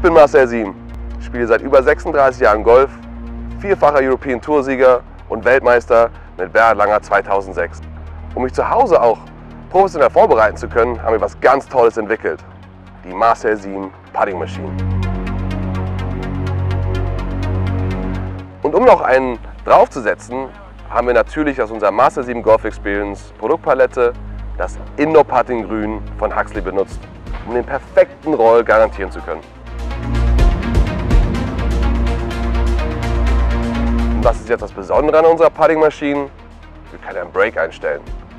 bin Marcel Siem, spiele seit über 36 Jahren Golf, vierfacher European Toursieger und Weltmeister mit Bernhard Langer 2006. Um mich zu Hause auch professionell vorbereiten zu können, haben wir was ganz Tolles entwickelt. Die Marcel Siem Putting Machine. Und um noch einen draufzusetzen, haben wir natürlich aus unserer Marcel Siem Golf Experience Produktpalette das Indoor Putting Grün von Huxley benutzt, um den perfekten Roll garantieren zu können. Und was ist jetzt das Besondere an unserer Putting Maschine? Wir können einen Break einstellen.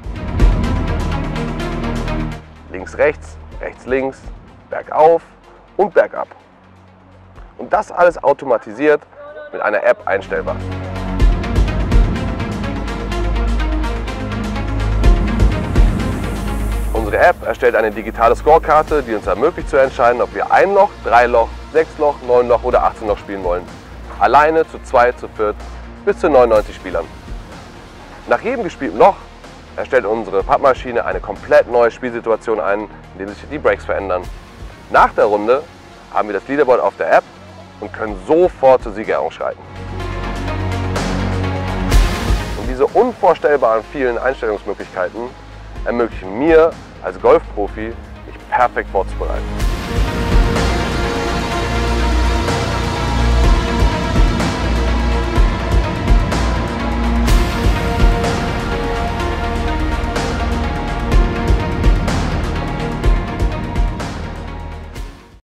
Links, rechts, rechts, links, bergauf und bergab. Und das alles automatisiert mit einer App einstellbar. Unsere App erstellt eine digitale Scorekarte, die uns ermöglicht zu entscheiden, ob wir ein Loch, 3 Loch, 6 Loch, 9 Loch oder 18 Loch spielen wollen. Alleine, zu zweit, zu viert, bis zu 99 Spielern. Nach jedem gespielten Loch erstellt unsere Puttmaschine eine komplett neue Spielsituation ein, in der sich die Breaks verändern. Nach der Runde haben wir das Leaderboard auf der App und können sofort zur Siegerehrung schreiten. Und diese unvorstellbaren vielen Einstellungsmöglichkeiten ermöglichen mir als Golfprofi, mich perfekt vorzubereiten.